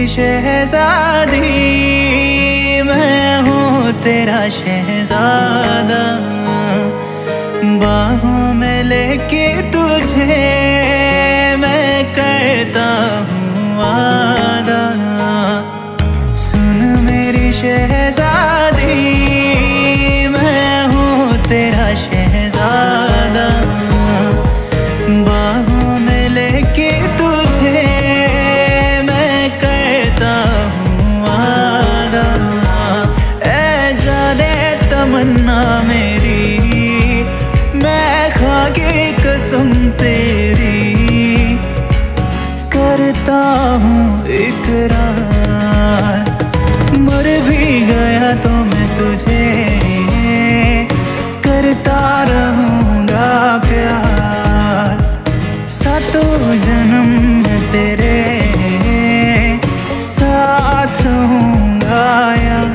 मेरी शहजादी, मैं हूँ तेरा शहजादा। बाहों में लेके तुझे मैं करता हूँ वादा। सुन मेरी शहजादी, मैं हूँ तेरा शहजादा। बाहों में लेके तुझे मैं करता हूँ वादा। ऐ जाने तमन्ना मेरी, मैं खा के कसम तेरी करता हूँ इकरार। मर भी गया तो मैं तुझे करता रहूँगा प्यार। सातों जन्म में तेरे साथ रहूँगा यार।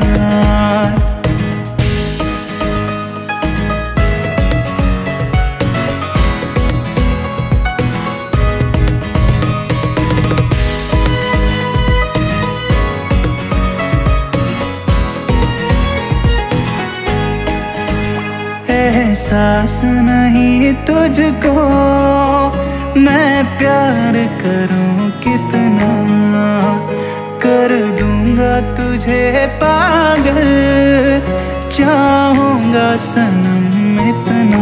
एहसास नहीं तुझको मैं प्यार करूं कितना, कर दूंगा तुझे पागल, चाहूंगा सनम इतना।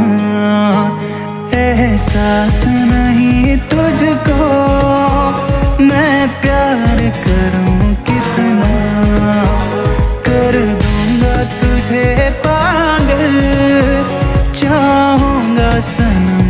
एहसास नहीं तुझको मैं प्यार करूं कितना, कर दूंगा तुझे पागल, चाहूंगा सनम